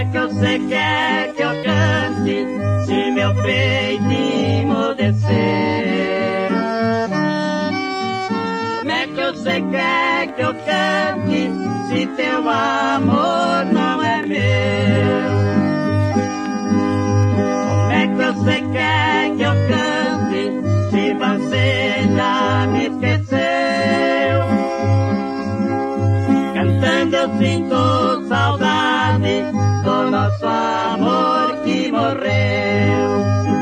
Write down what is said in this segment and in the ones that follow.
que você quer que eu cante se meu peito emudecer? Como é que você quer que eu cante se teu amor não é meu? Como é que você quer que eu cante se você já me esqueceu? Cantando eu sinto saudade do nosso amor que morreu.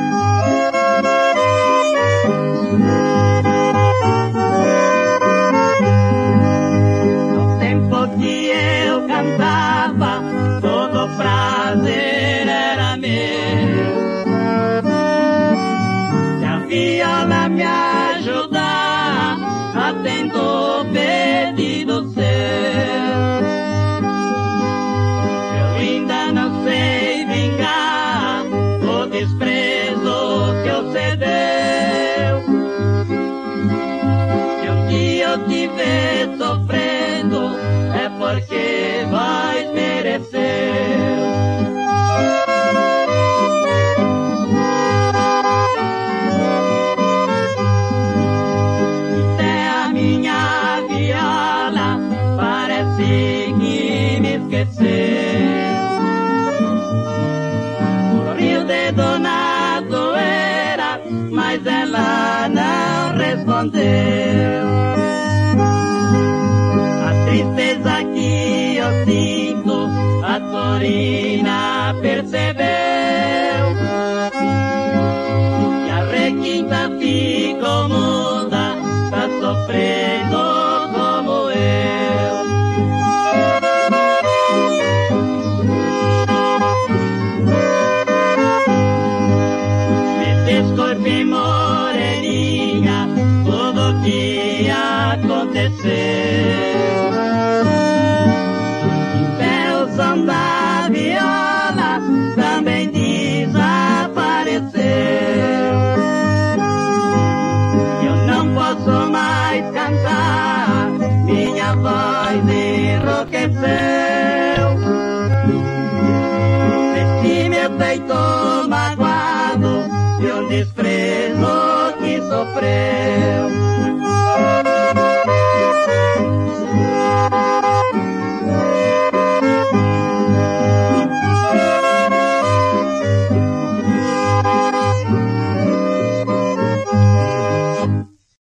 No tempo que eu cantava, todo prazer era meu. Se a viola me ajudar, atendo o pedido seu. Eu ainda não sei vingar o desprezo que você deu. Se um dia eu te ver sofrendo, é porque vais merecer. Até a minha viola parece que me esqueceu. O Rio de Dona Zoeira, mas ela não respondeu. A tristeza que eu sinto, a Torina percebeu.